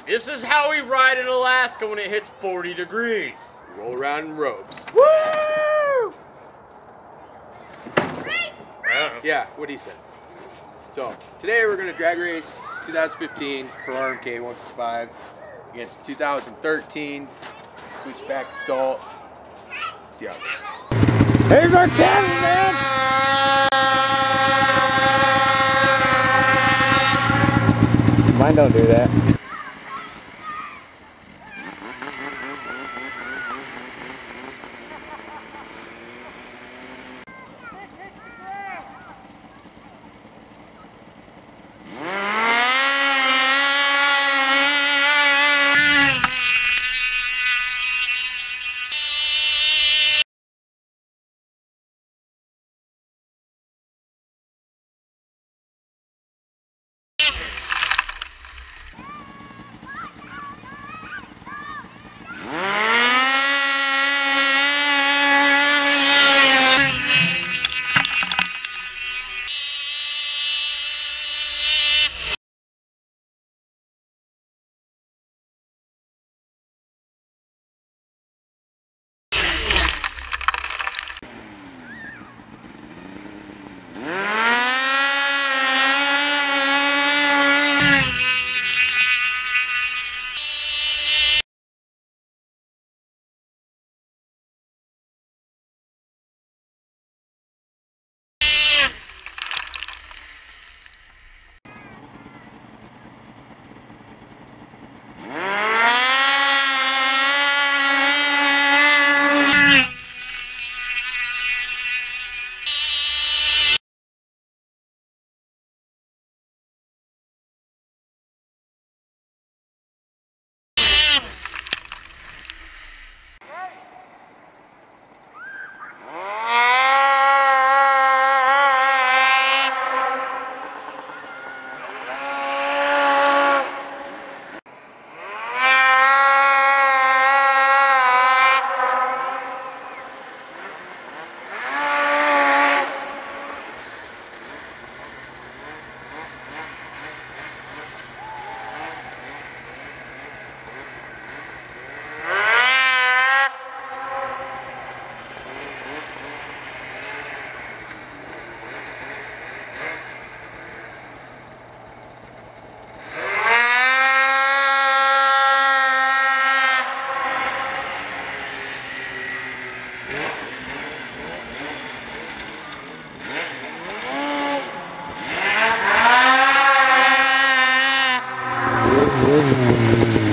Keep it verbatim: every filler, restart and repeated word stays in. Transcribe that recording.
This is how we ride in Alaska when it hits forty degrees. Roll around in robes. Woo! Uh-oh. Yeah, what he said. So, today we're going to drag race twenty fifteen for R M K one fifty-five against two thousand thirteen Switchback Assault. Let's see how it goes. Here's our cannon, man! Mine don't do that. Woo!